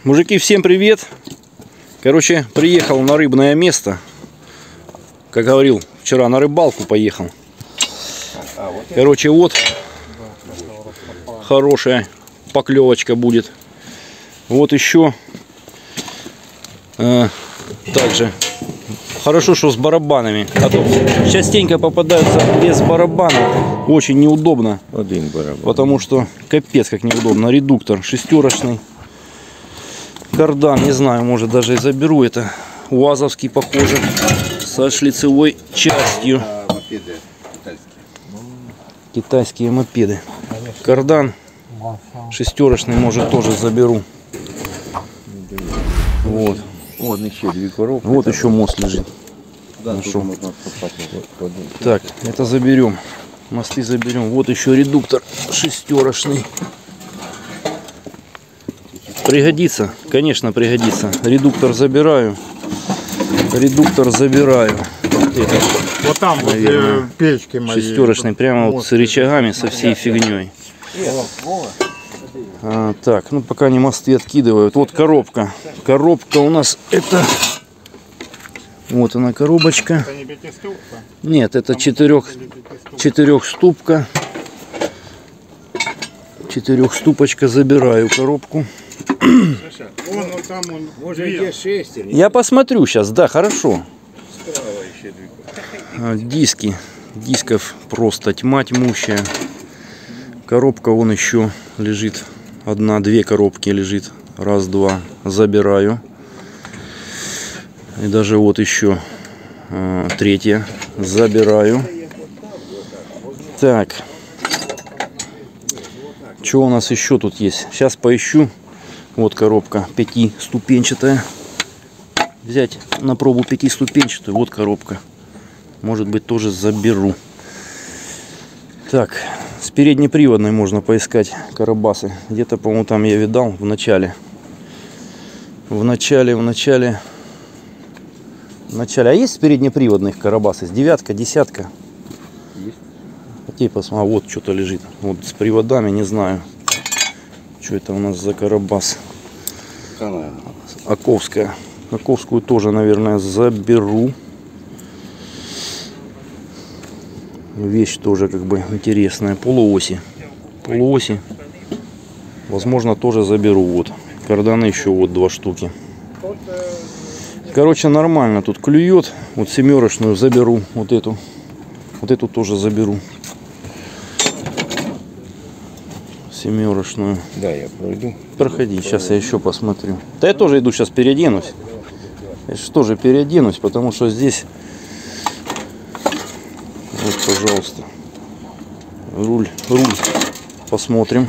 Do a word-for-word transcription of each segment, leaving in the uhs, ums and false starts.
Мужики, всем привет! Короче, приехал на рыбное место. Как говорил, вчера на рыбалку поехал. Короче, вот хорошая поклевочка будет. Вот еще а, также хорошо, что с барабанами. А то частенько попадаются без барабана. Очень неудобно. Один барабан. Потому что капец как неудобно. Редуктор шестерочный. Кардан, не знаю, может даже и заберу. Это уазовский, похоже, со шлицевой частью. А, мопеды китайские. Китайские мопеды. Кардан шестерочный, может, тоже заберу. Вот. Вот еще две коробки. Вот еще мост лежит. Да, ну, так, это заберем. Мосты заберем. Вот еще редуктор шестерочный. Пригодится, конечно, пригодится. Редуктор забираю. Редуктор забираю. Это, вот там, наверное, вот печки мои. Шестерочный, прямо вот с рычагами, со всей фигней. А, так, ну пока не мосты откидывают. Вот коробка. Коробка у нас это... Вот она коробочка. Это не пятиступка? Нет, это четырех, четырехступка. Четырехступочка. Забираю коробку. Вон, вон там он. Может, где шестерни? Я посмотрю сейчас, да, хорошо. Диски. Дисков просто тьма тьмущая. Коробка вон еще лежит. Одна-две коробки лежит. Раз, два. Забираю. И даже вот еще э, третья. Забираю. Так. Что у нас еще тут есть? Сейчас поищу. Вот коробка пятиступенчатая. Взять на пробу пятиступенчатую. Вот коробка. Может быть, тоже заберу. Так. С переднеприводной можно поискать карабасы. Где-то, по-моему, там я видал в начале. В начале, в начале... В начале. А есть переднеприводных карабасы? С девятка, десятка? Есть. Окей, посмотри. А вот что-то лежит. Вот с приводами, не знаю. Что это у нас за карабас? Каная. Оковская. Оковскую тоже, наверное, заберу. Вещь тоже как бы интересная. Полуоси. Полуоси. Возможно, тоже заберу. Вот. Карданы еще вот два штуки. Короче, нормально тут клюет. Вот семерочную заберу. Вот эту. Вот эту тоже заберу. Семерочную. Да, я пройду. Проходи, сейчас я еще посмотрю. Да я тоже иду, сейчас переоденусь. Я же тоже переоденусь, потому что здесь... Вот, пожалуйста. Руль, руль. Посмотрим.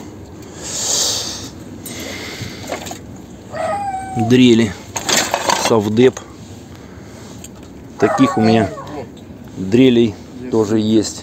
Дрели. Совдеп. Таких у меня дрелей тоже есть.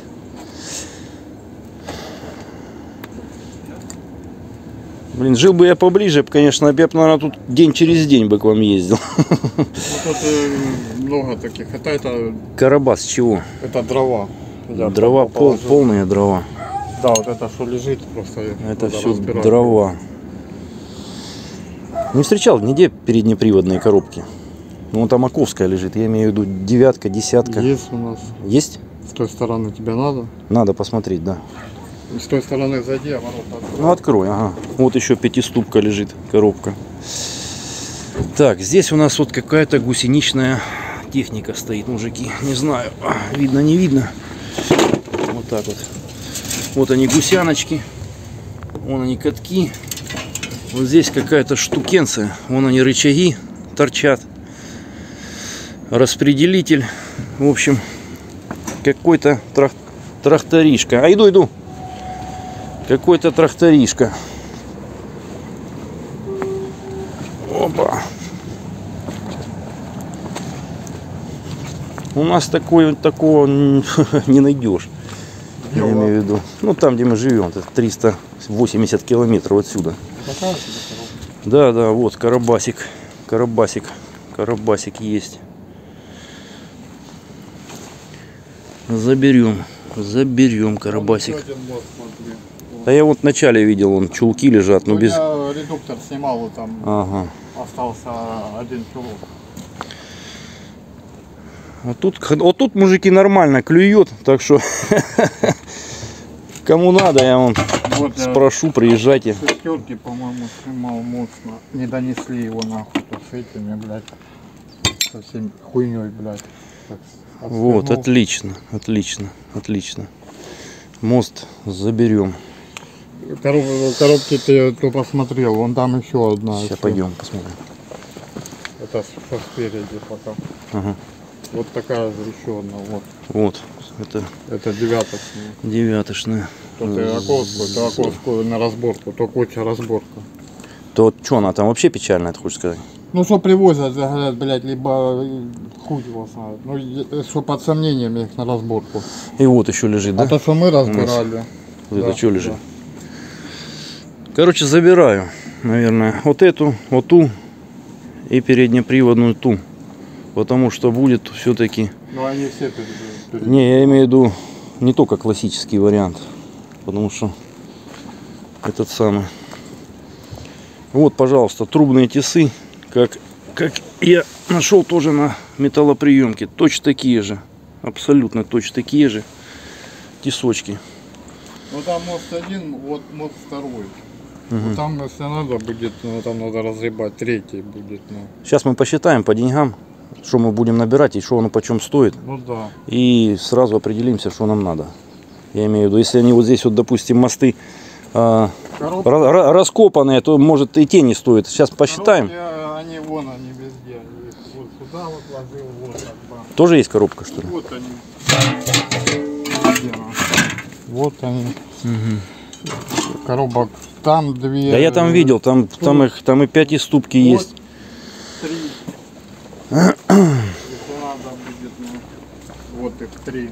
Блин, жил бы я поближе, конечно, я бы, наверное, тут день через день бы к вам ездил. Ну, тут э, много таких. Это, это... Карабас чего? Это дрова. Я дрова, пол, полные дрова. Да, вот это что лежит просто. Это все дрова. Не встречал нигде переднеприводные коробки. Ну, вон там Оковская лежит, я имею в виду девятка, десятка. Есть у нас. Есть? С той стороны тебе надо? Надо посмотреть, да. С той стороны зайди, а ворота открой. Ну, открой, ага. Вот еще пятиступка лежит, коробка. Так, здесь у нас вот какая-то гусеничная техника стоит, мужики. Не знаю, видно, не видно. Вот так вот. Вот они, гусяночки. Вон они, катки. Вот здесь какая-то штукенция. Вон они, рычаги торчат. Распределитель. В общем, какой-то трак... тракторишка. А, иду, иду. Какой-то тракторишка. Опа. У нас такой, такого не найдешь. Я имею в виду. Ну, там, где мы живем. Это триста восемьдесят километров отсюда. Да, да, вот карабасик. Карабасик. Карабасик есть. Заберем. Заберем карабасик. Да я вот в начале видел, он чулки лежат, но без... Я редуктор снимал вот там. Ага. остался один килок. Вот тут, вот тут мужики нормально клюет, так что кому надо, я вам Вот спрошу, приезжайте. Шестерки, по-моему, снимал мощно. Не донесли его нахуй тут с этими, блядь. Со всеми хуйней, блядь. Так, Вот, отстегнул. отлично, отлично, отлично. Мост заберем. Короб, коробки ты то посмотрел, вон там еще одна. Сейчас еще. пойдем посмотрим. Это с- со спереди пока. Ага. Вот такая же еще одна, вот. Вот, это Это девяточная. девяточная. То ты Раковскую, то Раковскую на разборку, то куча разборка. То что она там вообще печальная, ты хочешь сказать? Ну что привозят, говорят, блядь, либо э, хуй его знает. Ну, е- что под сомнением их на разборку. И вот еще лежит, да? А то, что мы разбирали. Вот да, это что лежит? да. Короче, забираю, наверное, вот эту, вот ту и переднеприводную ту. Потому что будет все-таки... Ну они все перед, перед- Не, я имею в виду не только классический вариант. Потому что этот самый... Вот, пожалуйста, трубные тисы. Как, как я нашел тоже на металлоприемке. Точно такие же. Абсолютно точно такие же тисочки. Ну там мост один, вот мост второй. Угу. Вот там, если надо будет, ну там надо разъебать, третий будет. Ну, Сейчас мы посчитаем по деньгам, что мы будем набирать и что оно почем стоит. ну да. И сразу определимся, что нам надо. Я имею в виду, если они вот здесь вот, допустим, мосты а, Коробки, ра- ра- раскопанные, то может и те не стоит. Сейчас посчитаем. коробки, они вон, они везде. Они их вот сюда вот ложил, вот как бы. Тоже есть коробка, что ли? Вот они. Где она? Вот они. Коробок там две. Да я там видел, там, там, их, там и пять и ступки Вот есть. три. Если надо будет, ну, вот их три.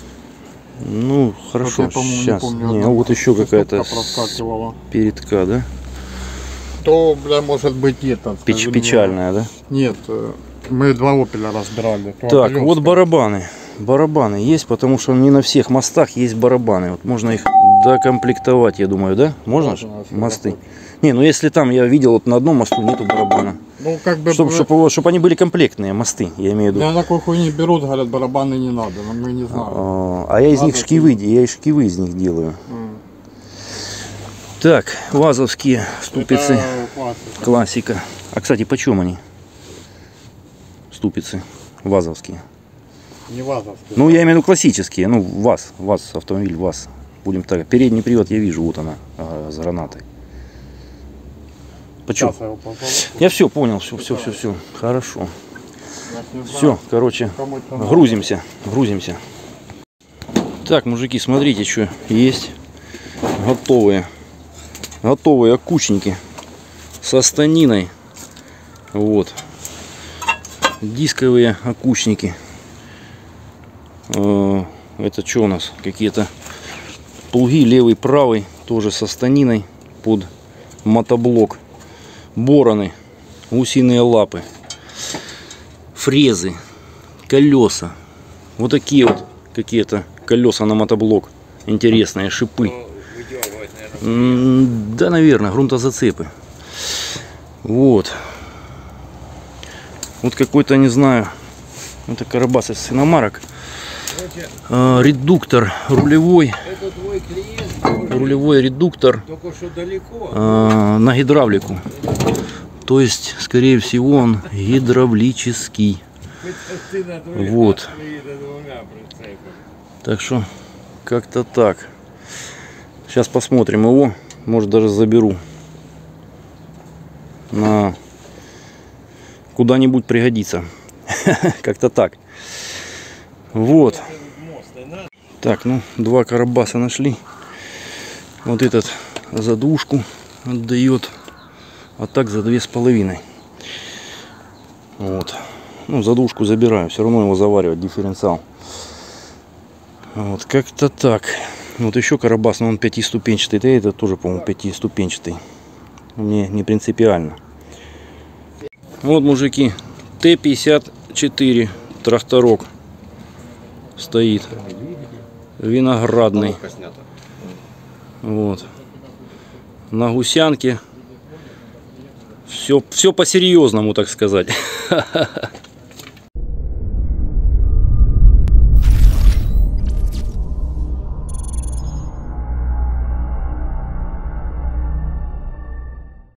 Ну, хорошо, Вот я, по-моему, не сейчас. помню, Не, одна ну вот еще какая-то ступка проскакивала. передка, да? То, бля, может быть, это. Печ- скажи мне. печальная, да? Нет, э, мы два опеля разбирали. То Так, Опелевская. вот барабаны. Барабаны есть, потому что не на всех мостах есть барабаны. Вот можно их докомплектовать, я думаю, да? Можно же? Можно, если Мосты. захочешь. Не, ну если там я видел, вот на одном мосту нету барабана. Ну, как бы, Чтобы, бля, чтобы, они были комплектные мосты, я имею в виду. для такой хуйни берут, говорят, барабаны не надо, но мы не знаем. А, а я из них Надо шкивы, я и шкивы из них делаю. М. Так, вазовские ступицы. Это классика. Классика. А, кстати, почем они? Ступицы вазовские. Не вазовские. Ну, я имею в виду классические. Ну, ВАЗ. ВАЗ, автомобиль ВАЗ. Будем так. Передний привод я вижу, вот она, ага, с гранатой. Почем? Сейчас я его попробую. Я все понял, все, все, все, все. Хорошо. Я ж не знаю, Все, короче, кому это надо. грузимся, грузимся. Так, мужики, смотрите, что есть. Готовые. Готовые окучники со станиной. Вот. Дисковые окучники. Э, Это что у нас? Какие-то плуги, левый, правый. Тоже со станиной под мотоблок. Бороны. Гусиные лапы. Фрезы. Колеса. Вот такие вот какие-то колеса на мотоблок. Интересные шипы. М, Да, наверное, грунтозацепы. Вот. Вот какой-то, не знаю, это карабас из иномарок. Э, Редуктор рулевой. Рулевой редуктор э, на гидравлику. То есть, скорее всего, он гидравлический. Вот. Так что, как-то так. Сейчас посмотрим его. Может, даже заберу. На куда-нибудь пригодится. Как-то так. Вот. Так, ну, два карабаса нашли. Вот этот за двушку отдает. А так за две с половиной. Вот. Ну, за двушку забираю. Все равно его заваривать, дифференциал. Вот, как-то так. Вот еще карабас, но он пятиступенчатый. Да, это тоже, по-моему, пятиступенчатый. Мне не принципиально. Вот, мужики, Т пятьдесят четыре тракторок стоит. Виноградный. Вот. На гусянке. Все, все по-серьезному, так сказать.